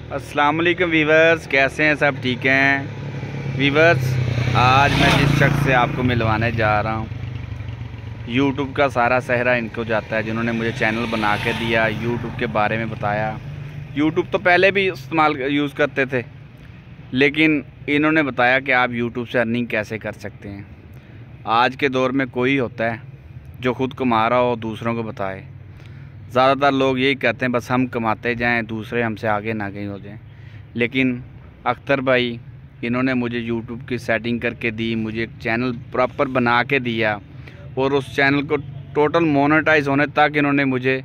अस्सलाम वालेकुम वीवर्स, कैसे हैं? सब ठीक हैं वीवर्स। आज मैं जिस शख्स से आपको मिलवाने जा रहा हूं, यूट्यूब का सारा सहरा इनको जाता है, जिन्होंने मुझे चैनल बना के दिया, यूट्यूब के बारे में बताया। यूट्यूब तो पहले भी इस्तेमाल यूज़ करते थे, लेकिन इन्होंने बताया कि आप यूट्यूब से अर्निंग कैसे कर सकते हैं। आज के दौर में कोई होता है जो ख़ुद कमा रहा हो दूसरों को बताए। ज़्यादातर लोग यही कहते हैं बस हम कमाते जाएं, दूसरे हमसे आगे ना कहीं हो जाएं। लेकिन अख्तर भाई, इन्होंने मुझे यूट्यूब की सेटिंग करके दी, मुझे एक चैनल प्रॉपर बना के दिया, और उस चैनल को टोटल मोनेटाइज होने तक इन्होंने मुझे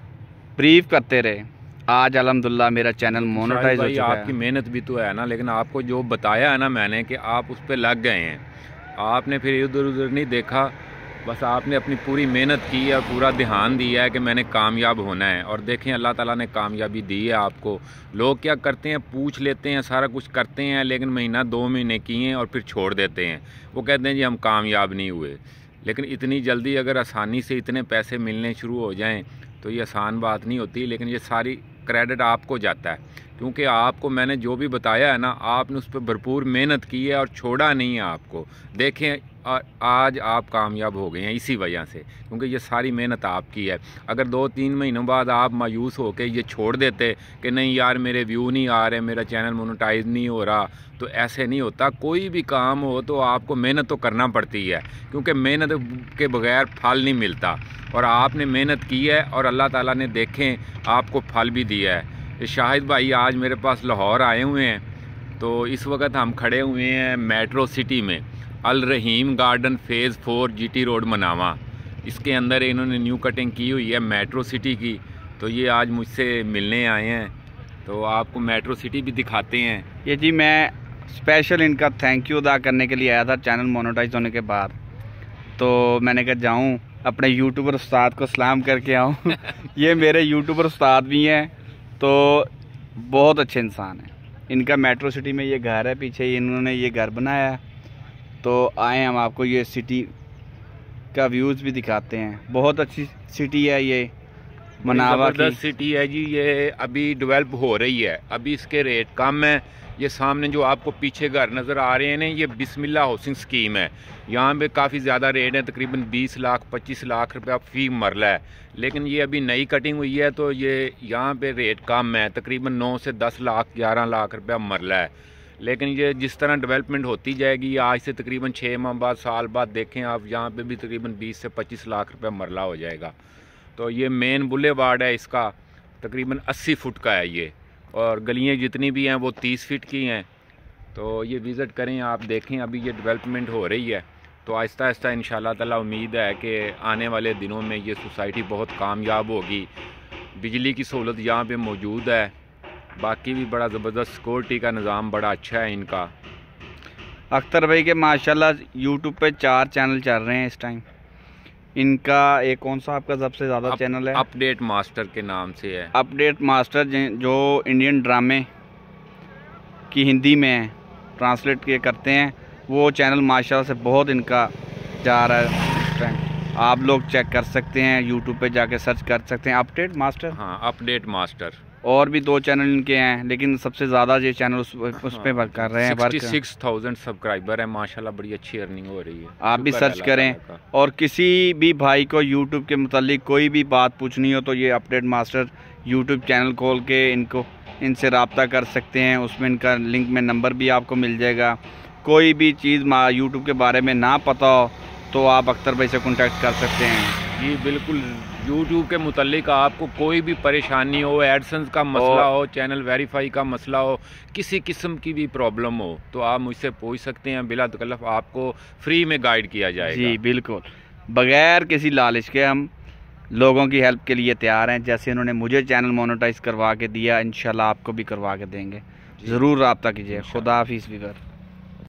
ब्रीफ करते रहे। आज अल्हम्दुलिल्लाह मेरा चैनल मोनेटाइज हो चुका है। आपकी मेहनत भी तो है ना, लेकिन आपको जो बताया है ना मैंने कि आप उस पर लग गए हैं, आपने फिर इधर उधर नहीं देखा, बस आपने अपनी पूरी मेहनत की है, पूरा ध्यान दिया है कि मैंने कामयाब होना है। और देखें अल्लाह ताला ने कामयाबी दी है आपको। लोग क्या करते हैं, पूछ लेते हैं, सारा कुछ करते हैं, लेकिन महीना 2 महीने किए और फिर छोड़ देते हैं। वो कहते हैं जी हम कामयाब नहीं हुए। लेकिन इतनी जल्दी अगर आसानी से इतने पैसे मिलने शुरू हो जाएं तो ये आसान बात नहीं होती। लेकिन ये सारी क्रेडिट आपको जाता है, क्योंकि आपको मैंने जो भी बताया है ना, आपने उस पर भरपूर मेहनत की है और छोड़ा नहीं है आपको। देखें आज आप कामयाब हो गए हैं इसी वजह से, क्योंकि ये सारी मेहनत आपकी है। अगर 2-3 महीनों बाद आप मायूस होकर ये छोड़ देते कि नहीं यार मेरे व्यू नहीं आ रहे, मेरा चैनल मोनेटाइज नहीं हो रहा, तो ऐसे नहीं होता। कोई भी काम हो तो आपको मेहनत तो करना पड़ती है, क्योंकि मेहनत के बगैर फल नहीं मिलता। और आपने मेहनत की है और अल्लाह ताला ने देखें आपको फल भी दिया है। शाहिद भाई आज मेरे पास लाहौर आए हुए हैं, तो इस वक्त हम खड़े हुए हैं मेट्रो सिटी में, Al Raheem garden phase 4 GT road Manawa. इसके अंदर इन्होंने न्यू कटिंग की हुई है मेट्रो सिटी की। तो ये आज मुझसे मिलने आए हैं, तो आपको मेट्रो सिटी भी दिखाते हैं। ये जी मैं स्पेशल इनका थैंक यू अदा करने के लिए आया था चैनल मोनेटाइज होने के बाद। तो मैंने कहा जाऊं अपने यूट्यूबर उस्ताद को सलाम करके आऊं। ये मेरे यूट्यूबर उस्ताद भी हैं, तो बहुत अच्छे इंसान हैं। इनका मेट्रो सिटी में ये घर है, पीछे इन्होंने ये घर बनाया है। तो आए हम आपको ये सिटी का व्यूज़ भी दिखाते हैं। बहुत अच्छी सिटी है ये, मनावा की सिटी है जी। ये अभी डेवलप हो रही है, अभी इसके रेट कम है। ये सामने जो आपको पीछे घर नज़र आ रहे हैं ना, ये बिस्मिल्लाह हाउसिंग स्कीम है। यहाँ पे काफ़ी ज़्यादा रेट है, तकरीबन 20 लाख 25 लाख रुपया फ़ी मरला है। लेकिन ये अभी नई कटिंग हुई है, तो ये यहाँ पे रेट कम है, तकरीबन 9 से 10 लाख 11 लाख रुपया मरला है। लेकिन ये जिस तरह डेवलपमेंट होती जाएगी, आज से तकरीबन 6 माह बाद, साल बाद देखें आप, यहाँ पे भी तकरीबन 20 से 25 लाख रुपया मरला हो जाएगा। तो ये मेन बुलेवार्ड है, इसका तकरीबन 80 फुट का है ये, और गलियाँ जितनी भी हैं वो 30 फीट की हैं। तो ये विज़िट करें आप, देखें अभी ये डेवलपमेंट हो रही है। तो आहिस्ता आहिस्ता इंशाल्लाह ताला उम्मीद है कि आने वाले दिनों में ये सोसाइटी बहुत कामयाब होगी। बिजली की सहूलत यहाँ पे मौजूद है, बाकी भी बड़ा ज़बरदस्त सिक्योरिटी का निज़ाम बड़ा अच्छा है इनका। अख्तर भाई के माशाल्लाह यूट्यूब पे 4 चैनल चल रहे हैं इस टाइम। इनका एक कौन सा आपका सबसे ज़्यादा चैनल है? अपडेट मास्टर के नाम से है। अपडेट मास्टर, जो इंडियन ड्रामे की हिंदी में ट्रांसलेट किए करते हैं, वो चैनल माशाल्लाह से बहुत इनका जा रहा है इस टाइम। आप लोग चेक कर सकते हैं, यूट्यूब पे जाके सर्च कर सकते हैं अपडेट मास्टर। हाँ, अपडेट मास्टर। और भी 2 चैनल इनके हैं, लेकिन सबसे ज़्यादा ये चैनल उस पे वर्क कर रहे हैं। 66,000 सब्सक्राइबर है माशाल्लाह, बड़ी अच्छी अर्निंग हो रही है। आप भी सर्च करें, और किसी भी भाई को यूट्यूब के मुतालिक कोई भी बात पूछनी हो तो ये अपडेट मास्टर यूट्यूब चैनल खोल के इनसे रब्ता कर सकते हैं। उसमें इनका लिंक में नंबर भी आपको मिल जाएगा। कोई भी चीज़ यूट्यूब के बारे में ना पता हो तो आप अख्तर भाई से कॉन्टैक्ट कर सकते हैं। जी बिल्कुल, यूट्यूब के मुतालिक आपको कोई भी परेशानी हो, एडसेंस का मसला हो, चैनल वेरीफाई का मसला हो, किसी किस्म की भी प्रॉब्लम हो, तो आप मुझसे पूछ सकते हैं। बिला तकल्लुफ़ आपको फ्री में गाइड किया जाएगा। जी बिल्कुल, बग़ैर किसी लालच के हम लोगों की हेल्प के लिए तैयार हैं। जैसे इन्होंने मुझे चैनल मोनेटाइज करवा के दिया, इंशाल्लाह आपको भी करवा के देंगे। ज़रूर रब्ता कीजिए। खुदा हाफिज़।